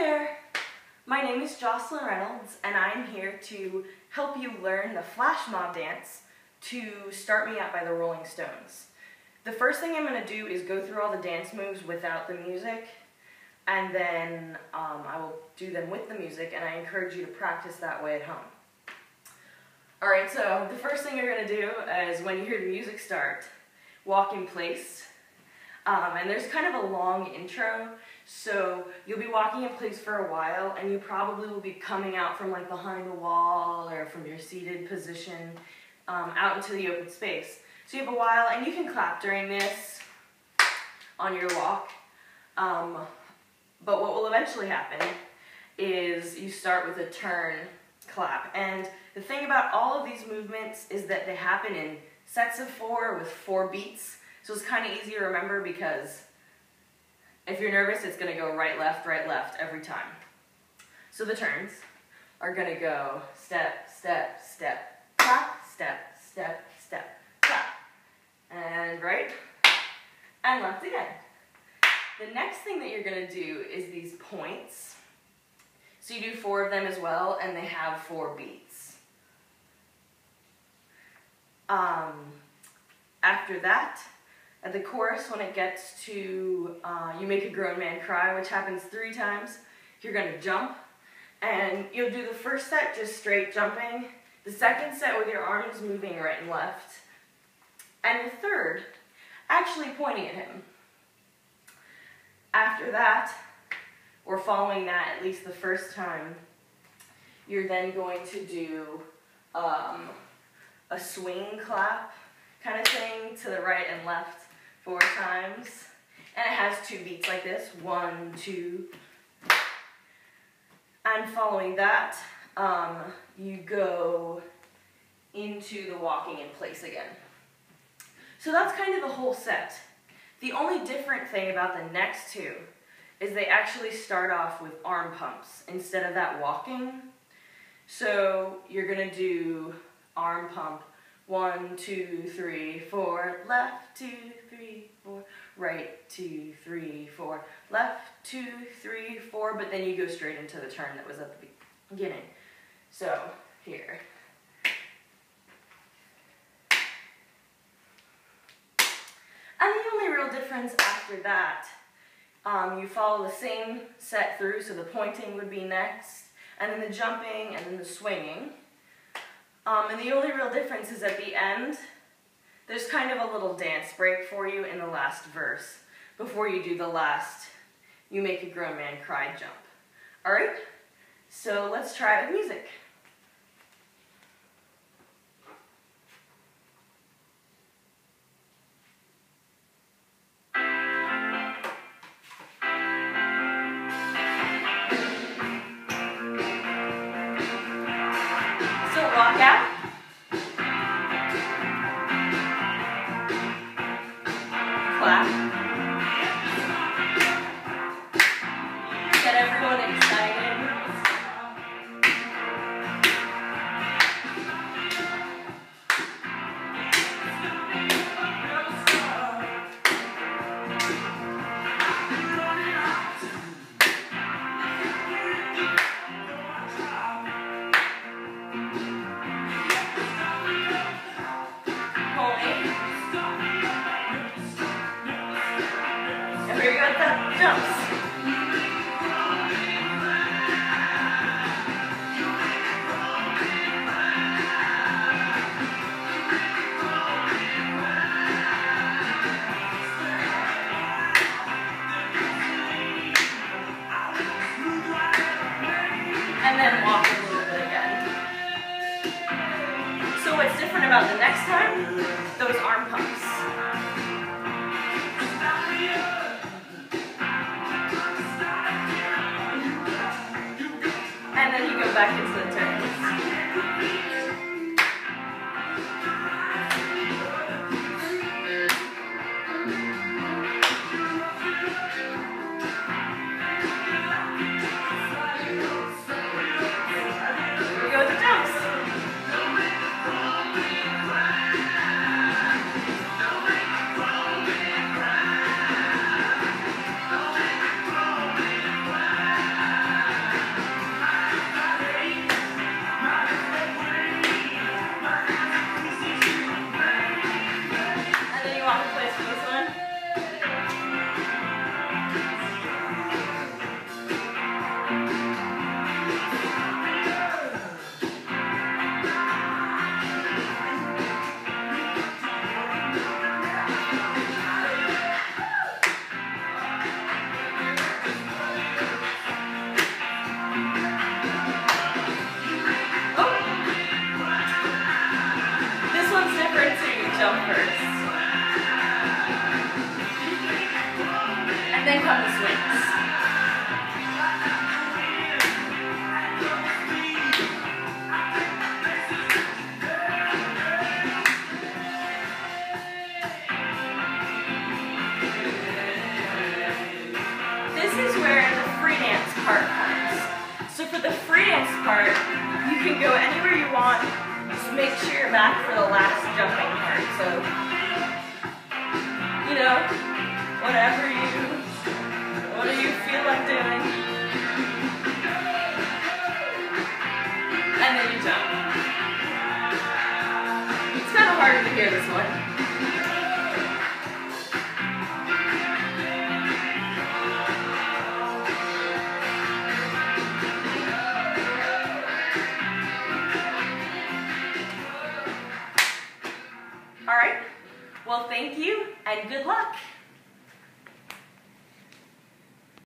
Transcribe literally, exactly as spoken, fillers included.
there! My name is Jocelyn Reynolds, and I'm here to help you learn the flash mob dance to Start Me Up by the Rolling Stones. The first thing I'm going to do is go through all the dance moves without the music, and then um, I will do them with the music, and I encourage you to practice that way at home. Alright, so the first thing you're going to do is when you hear the music start, walk in place. Um, and there's kind of a long intro, so you'll be walking in place for a while, and you probably will be coming out from like behind the wall or from your seated position um, out into the open space. So you have a while, and you can clap during this on your walk. Um, but what will eventually happen is you start with a turn clap. And the thing about all of these movements is that they happen in sets of four with four beats. So it's kind of easy to remember because if you're nervous, it's going to go right, left, right, left every time. So the turns are going to go step, step, step, clap, step, step, step, clap. And right, and left again. The next thing that you're going to do is these points. So you do four of them as well, and they have four beats. Um, after that, at the chorus, when it gets to uh, You Make a Grown Man Cry, which happens three times, you're going to jump. And you'll do the first set just straight jumping, the second set with your arms moving right and left, and the third actually pointing at him. After that, or following that at least the first time, you're then going to do um, a swing clap kind of thing to the right and left four times, and it has two beats like this, one, two, and following that, um, you go into the walking in place again. So that's kind of the whole set. The only different thing about the next two is they actually start off with arm pumps instead of that walking. So you're gonna do arm pump, one, two, three, four, left, two, three, four, right, two, three, four, left, two, three, four, but then you go straight into the turn that was at the beginning. So, here. And the only real difference after that, um, you follow the same set through, so the pointing would be next, and then the jumping, and then the swinging. Um, and the only real difference is at the end, there's kind of a little dance break for you in the last verse before you do the last You Make a Grown Man Cry jump. Alright, so let's try it with music. Walk out. Clap. Get everyone excited. Here you go, that jumps. And then walk a little bit again. So what's different about the next time? Those arm pumps. And then you go back into the turns. Here we go with the jumps. then come the swings. This is where the free dance part comes. So for the free dance part, you can go anywhere you want. Just make sure you're back for the last jumping part. So, you know, whatever you, whatever you feel like doing. And then you jump. It's kind of hard to hear this one.